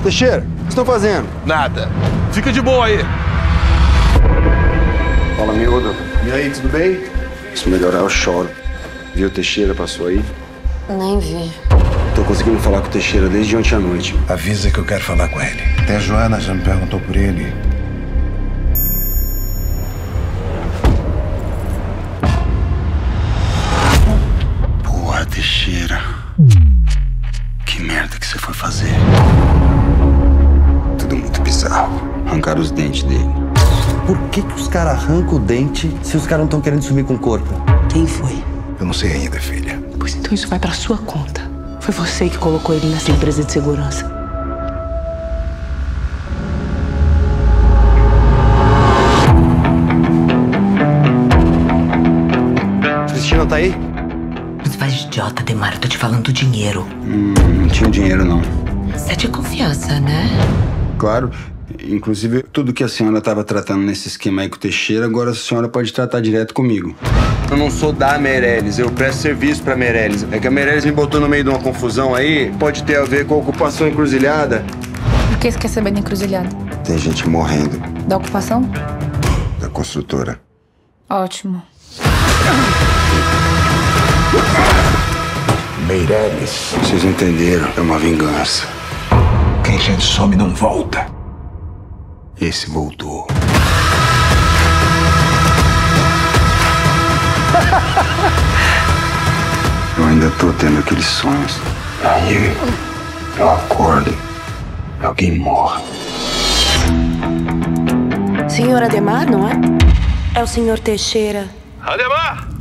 Teixeira, o que vocês estão fazendo? Nada. Fica de boa aí. Fala, miúdo. E aí, tudo bem? Se melhorar, eu choro. Viu, Teixeira passou aí? Nem vi. Tô conseguindo falar com o Teixeira desde ontem à noite. Avisa que eu quero falar com ele. Até a Joana já me perguntou por ele. Porra, Teixeira. Que merda que você foi fazer. Tudo muito bizarro. Arrancaram os dentes dele. Por que os caras arrancam o dente se os caras não estão querendo sumir com o corpo? Quem foi? Eu não sei ainda, filha. Pois então isso vai pra sua conta. Foi você que colocou ele nessa empresa de segurança. Cristina tá aí? Não se faz de idiota, Demar. Eu tô te falando do dinheiro. Não tinha dinheiro, não. Você é de confiança, né? Claro. Inclusive, tudo que a senhora estava tratando nesse esquema aí com o Teixeira, agora a senhora pode tratar direto comigo. Eu não sou da Meirelles, eu presto serviço pra Meirelles. É que a Meirelles me botou no meio de uma confusão aí, pode ter a ver com a ocupação encruzilhada. Por que você quer saber da encruzilhada? Tem gente morrendo. Da ocupação? Da construtora. Ótimo. Meirelles. Vocês entenderam, é uma vingança. Quem gente some não volta. Esse voltou. Eu ainda tô tendo aqueles sonhos. Aí eu acordo e alguém morre. Senhor Ademar, não é? É o senhor Teixeira. Ademar!